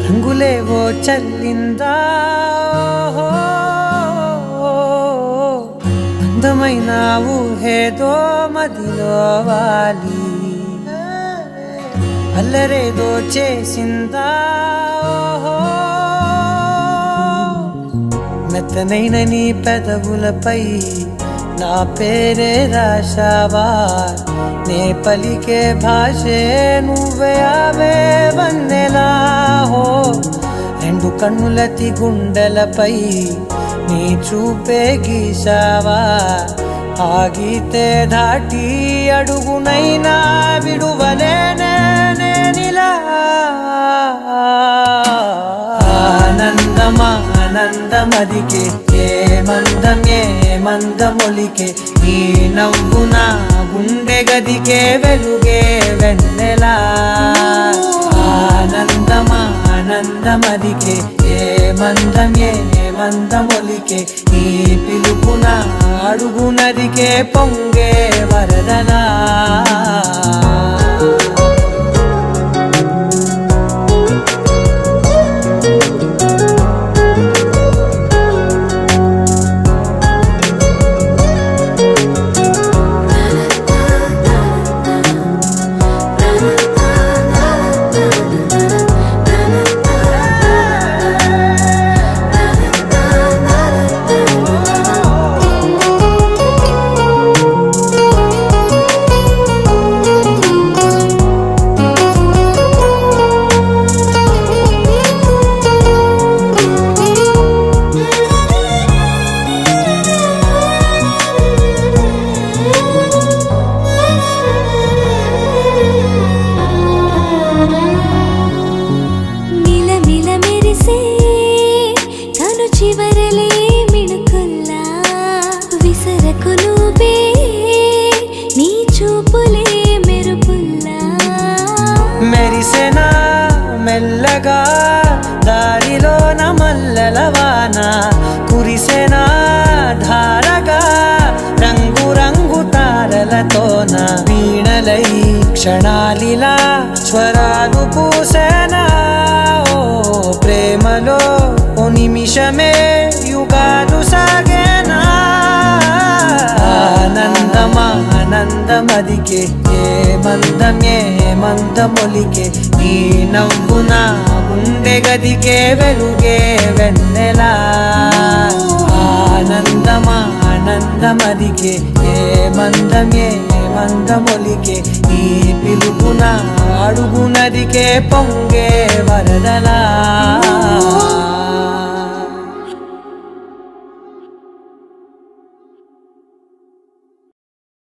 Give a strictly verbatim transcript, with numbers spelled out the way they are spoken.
రంగులేవో చల్లిందా అందమైన ఊహేదో మదిలో వాలి అల్లరేదో చేసిందా మెత్తనైన నీ పెదవులపై నా పేరే రాశావా నే పలికే భాషే నువ్వే ఆవే వన్నెలా హో రెండు కన్నులతి గుండెలపై నీ చూపే గీశావా ఆగితే దాటి అడుగునైనా విడువలేనే నేనిలా ఆనందమా ఆనందమదికే ఏ మందం ఏ మందమొలికే నీ నవ్వున గుండె గదికే వెలుగే వెన్నెలా ఆనందమా ఆనందమదికే ఏ మందం ఏ మందమొలికే నీ పిలుపున అడుగునదికే పొంగే వరదలా మెరిసెనా మెల్లగా దారిలో నమల్లలవాన కురిసెనా ధారగా రంగు రంగు తారలతోన వీణలై క్షణాలిలా స్వరాలు పూసెనా ఓ ప్రేమలో ఓ నిమిషమే యుగాలు సాగేనా ఆనందమా ఆనందమదికే ఏ మందం ఏ మందమొలికే నీ నవ్వున గుండె గదికే వెలుగే వెన్నెలా ఆనందమా ఆనందమదికే ఏ మందం ఏ మందమొలికే నీ పిలుపున అడుగునదికే పొంగే వరదలా